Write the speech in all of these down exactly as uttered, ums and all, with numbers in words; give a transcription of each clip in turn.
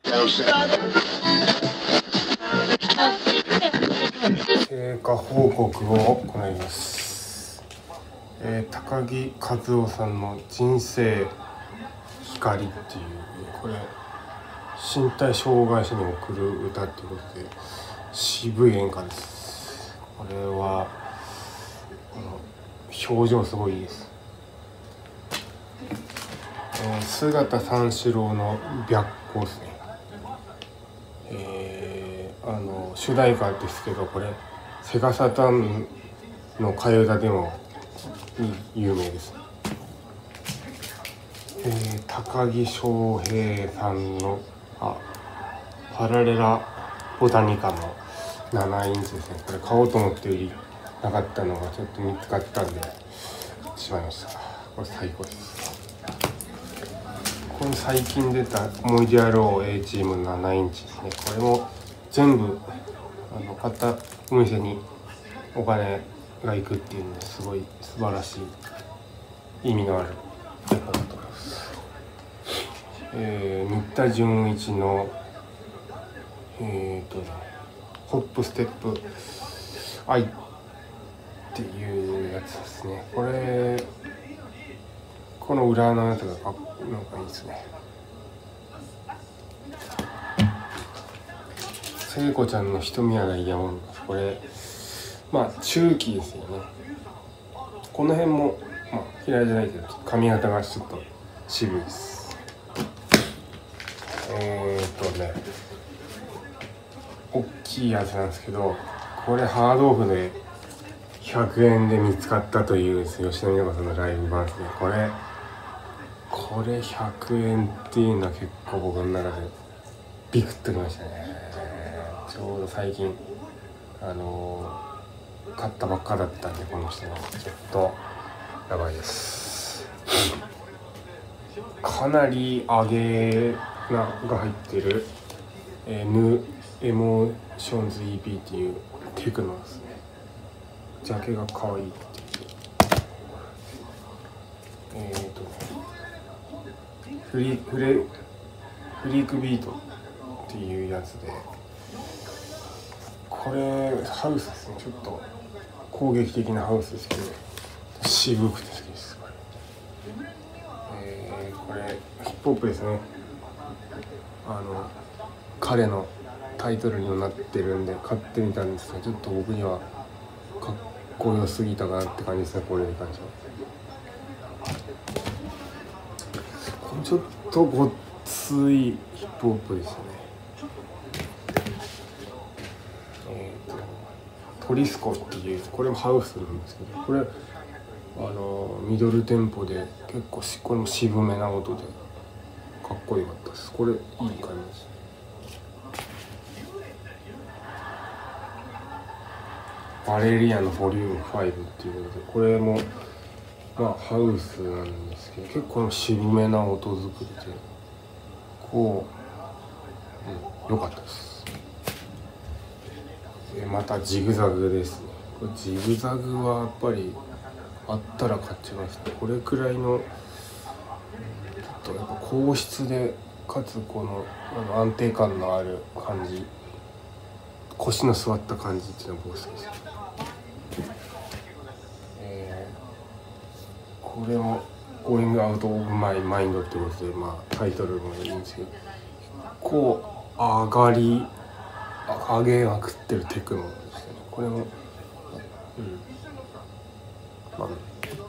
経過報告を行います。えー、高木和夫さんの人生光っていう、これ身体障害者に送る歌っていうことで渋い演歌です。これはこの表情すごいいいです。えー、姿三四郎の白光ですね。えー、あの主題歌ですけど、これセガサターンの替え歌でも有名です。えー、高木翔平さんのあパラレラボタニカのななインチですね。これ買おうと思って売りなかったのがちょっと見つかったんで買ってしまいました。これ最高です。これ最近出た思い出野郎 A チームななインチですね。これも全部あの買ったお店にお金が行くっていうのですごい素晴らしい意味のあるレコードです。えー、新田純一のえーとね、ホップステップアイっていうやつですね。これこの裏のやつがかなんかいいですね。聖子ちゃんの瞳はダイヤモンド、これまあ中期ですよね。この辺もまあ嫌いじゃないけど髪型がちょっと渋いです。えーとね大きいやつなんですけど、これハードオフでひゃくえんで見つかったという吉野美奈子さんのライブ版ですね。これこれひゃくえんっていうのは結構僕の中でビクッときましたね。ちょうど最近あのー、買ったばっかだったんで、この人はちょっとやばいです。かなり上げなが入ってる、えー、ヌエモーションズ イーピー っていうテクノですね。ジャケが可愛いっていうえーとフリフレフリークビートっていうやつで、これハウスですね。ちょっと攻撃的なハウスですけど渋くて好きです。これ、えー、これヒップホップですね。あの彼のタイトルにもなってるんで買ってみたんですが、ちょっと僕にはかっこよすぎたかなって感じですね。これに関してはこれちょっとごっついヒップホップですよね。えーとトリスコっていう、これもハウスなんですけど、これあのミドルテンポで結構しこれも渋めな音でかっこよかったです。これいい感じです。バレリアのボリュームファイブっていうことで、これもまあハウスなんですけど結構渋めな音作りでこう、うん、良かったです。でまたジグザグですね。これジグザグはやっぱりあったら買っちゃいますね。これくらいのちょっとやっぱ硬質でかつこのあの安定感のある感じ、腰の座った感じっていうのは僕好きです。えー、これも「Going Out of My Mind」ってことで、まあタイトルもいいんですけど、こう上がり上げまくってるテクノですね。これもうんまあ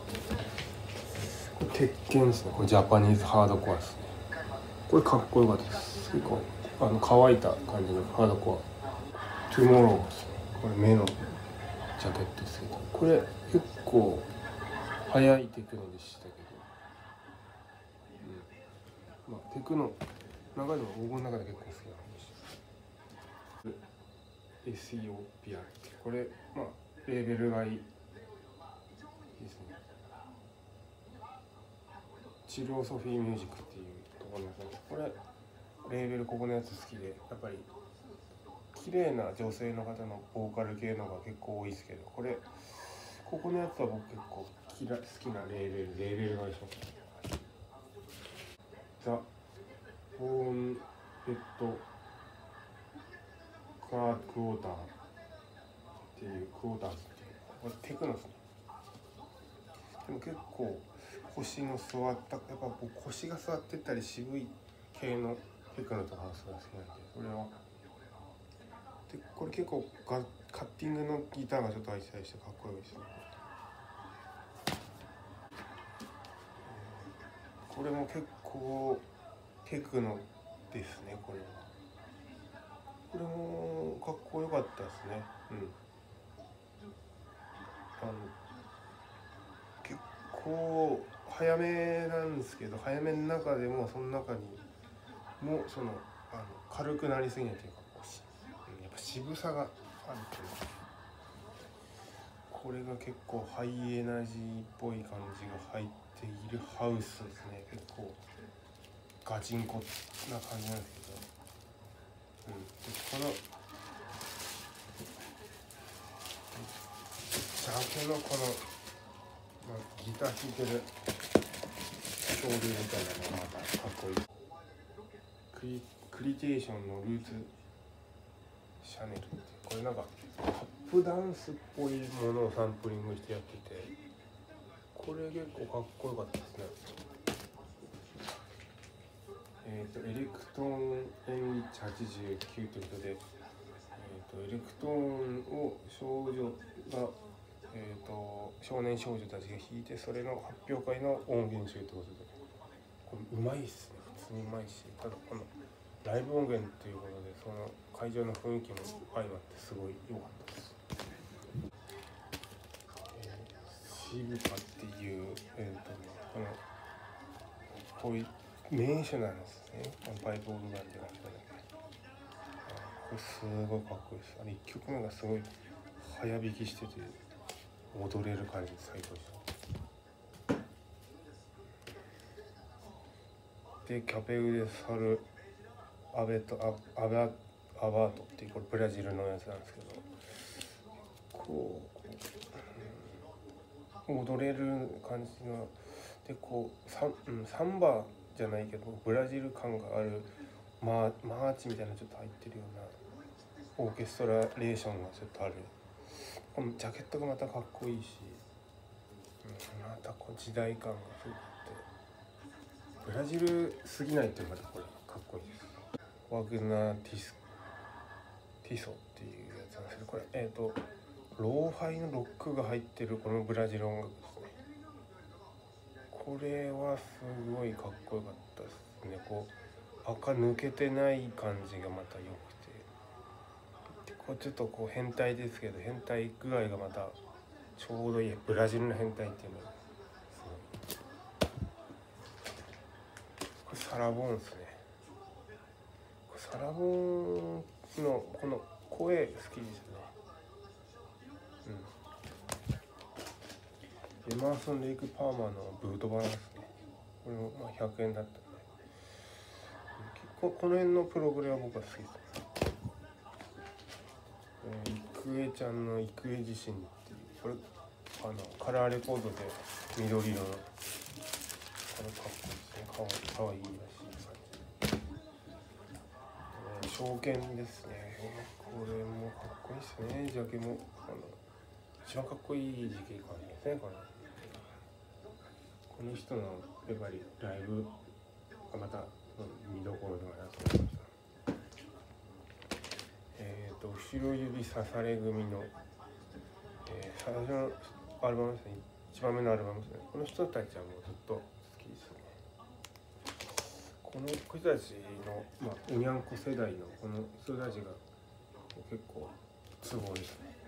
鉄拳ですね。これジャパニーズハードコアですね。これかっこよかったです。結構あの乾いた感じのハードコア。トゥモローですね。これ目のジャケットですけど、これ結構早いテクノでしたけど、うん、まあテクノ中でも僕の中で結構好きな話。エスイーオーピーアール ってこれまあレーベルがいいですね。チルオソフィーミュージックっていうところのやつ、これレーベルここのやつ好きで、やっぱり綺麗な女性の方のボーカル系のが結構多いですけど、これここのやつは僕結構好きなレーベルレーベルが一緒。ザ・ボーンペットカークォーターっていうクォーターズっていう、これテクノですね。でも結構腰の座った、やっぱこう腰が座ってったり渋い系のテクノとかがすごい好きなんで、これはでこれ結構ガカッティングのギターがちょっと入ってたりしてかっこいいですね。これも結構テクノですね。これはこれもかっこよかったですね。うん、あの結構早めなんですけど、早めの中でもその中にもそのあの軽くなりすぎないというか、こうやっぱ渋さがあるというか、これが結構ハイエナジーっぽい感じが入っているハウスですね。結構ガチンコな感じなんですけど、うん、でこのジャケのこの、まあ、ギター弾いてる恐竜みたいなのがまたかっこいい。クリ、クリテーションのルーツシャネルっていう、これなんかタップダンスっぽいものをサンプリングしてやってて、これ結構かっこよかったですね。えっとエレクトーンエンリッチはちじゅうきゅうということで、えー、とエレクトーンを少女が、えー、と少年少女たちが弾いて、それの発表会の音源集ということで、これうまいっすね。普通にうまいし、ただこのライブ音源ということで、その会場の雰囲気も相まってすごい良かったです。えー、シブカっていう、えーとね、このこういう名手なんですね。パイプオルガンじゃなくてね、これすごいかっこいいです。あれいっきょくめがすごい早弾きしてて踊れる感じで最高でした。でキャペウデサルアベトアアバアバートっていう、これブラジルのやつなんですけど、こう、うん、踊れる感じがで、こうサン、うん、サンバじゃないけどブラジル感があるマー、マーチみたいなのちょっと入ってるようなオーケストラレーションがちょっとある。このジャケットがまたかっこいいし、うん、またこう時代感がすごくあって、ブラジルすぎないっていうのがまたこれかっこいいです。ワグナーティスティソっていうやつなんですけど、これえっ、ー、とローファイのロックが入ってるこのブラジル音楽ですね。これはすごいかっこよかったですね。こう赤抜けてない感じがまた良くて、こうちょっとこう変態ですけど、変態具合がまたちょうどいい。ブラジルの変態っていうのはすごい。これサラボーンですね。これサラボーンのこの声好きですね。うん。エマーソン・レイク・パーマーのブート版ですね。これもまあひゃくえんだったんで、結構この辺のプログレは僕は好きですね。えー、郁恵ちゃんの郁恵自身っていう、これあのカラーレコードで緑色の、これかっこいいですね。かわいい、かわいいらしい感じ。えー、証券ですね。これもかっこいいですね。ジャケもあの一番かっこいい時期感じですね。これこの人のやっぱりライブがまた見どころではなと思いました。えっと後ろ指刺され組の、えー、最初のアルバムですね。いちばんめのアルバムですね。この人たちはもうずっと好きですね。この人たちの、まあ、おにゃんこ世代のこの人たちが結構都合ですね。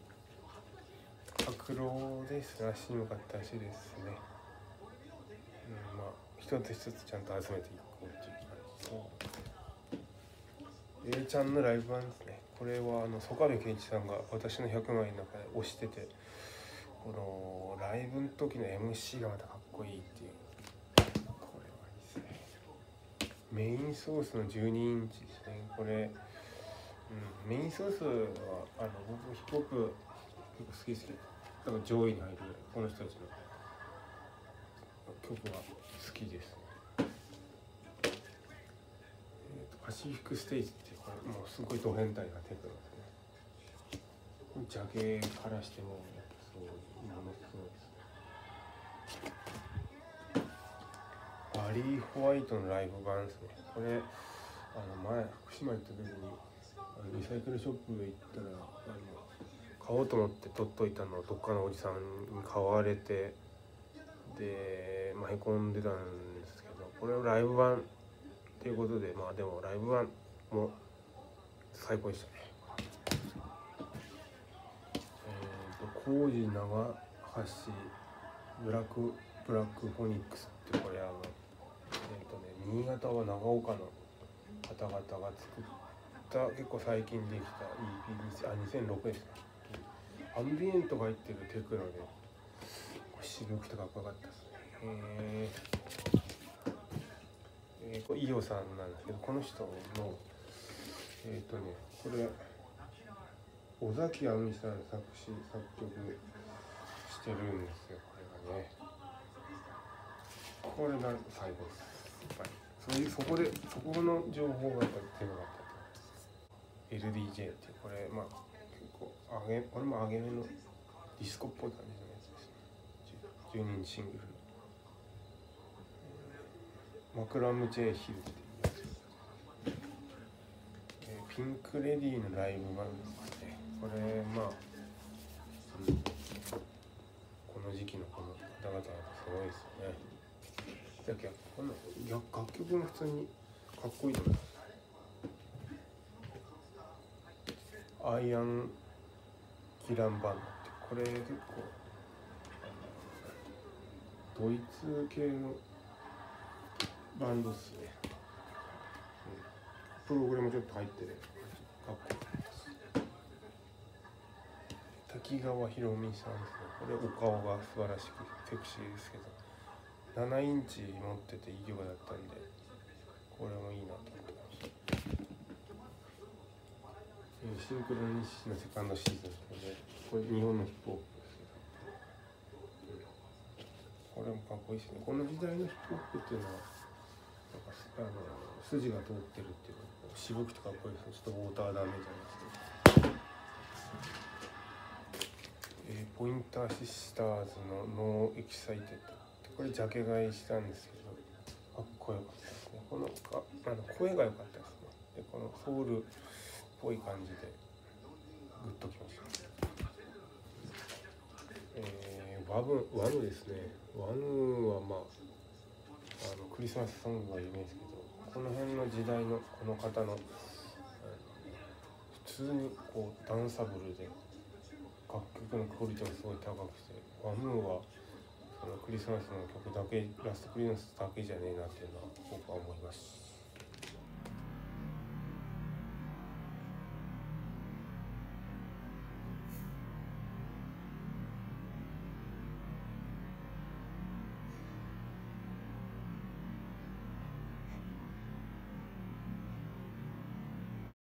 白老ですらしいのかったらしいですね。うん、まあ一つ一つちゃんと集めていこうっていう感じです。A ちゃんのライブ版ですね。これはあの曽我部圭一さんが私のひゃくまいの中で推してて、このライブの時の エムシー がまたかっこいいっていう、これはいいですね。メインソースのじゅうにインチですね。これ、うん、メインソースはあの僕ヒップホップ結構好きですけど、だから上位に入るこの人たちの曲は好きですね。えー、とパシフィックステージってこれもうすごいド変態なテクノですね。ジャケからしてもやっぱすごいものすごいですね。バリー・ホワイトのライブ版ですね。これあの前福島行った時にあのリサイクルショップ行ったらあの買おうと思って取っといたのをどっかのおじさんに買われて、で、まあ、へこんでたんですけど、これをライブ版っていうことで、まあでもライブ版も最高でしたね。えーと工事長橋ブラックブラックフォニックスってこれあのえっ、ー、とね新潟は長岡の方々が作った結構最近できた イーピー あにせんろくですね。アンビエントが入ってるテクノで渋くてかっこよかったですね。えーえー、これ伊代さんなんですけど、この人のえっ、ー、とねこれ尾崎亜美さん作詞作曲してるんですよ。これがねこれが最後です。やっぱりそういうそこでそこの情報がやっぱり出なかった。 エルディージェー ってこれまあ結構上げこれも上げ目のディスコっぽい感じのやつですね。じゅうにインチシングルのマクラム・ジェイ・ヒルっていうやつ、えー、ピンク・レディーのライブ版ですね。これまあ、うん、この時期のこの方々はすごいですよね。だけどこの楽曲も普通にかっこいいと思います。アイアン・ギランバンドってこれ結構ドイツ系のバンドっすね、うん、プログラムちょっと入ってるかっこいいです。滝川ひろみさんですね。これお顔が素晴らしくセクシーですけどななインチ持ってていい曲だったんでこれもいいなと思ってました。シンクロニシティのセカンドシーズンですのでこれ日本のヒップホップですけど、うん、これもかっこいいですね。この時代のヒップホップっていうのはなんかあの筋が通ってるっていうか渋くてかっこいいですね。ちょっとウォーターダメじゃないですけど、えー、ポインターシスターズのノーエキサイテッドってこれジャケ買いしたんですけどかっこよかったですね。このかあの声が良かったですね。でこのソウルっぽい感じでグッときました。えー、ワムワムですね。ワムはまああのクリスマスソングが有名ですけど、この辺の時代のこの方の普通にこうダンサブルで楽曲のクオリティもすごい高くて、ワムーはそのクリスマスの曲だけラストクリスマスだけじゃねえなっていうのは僕は思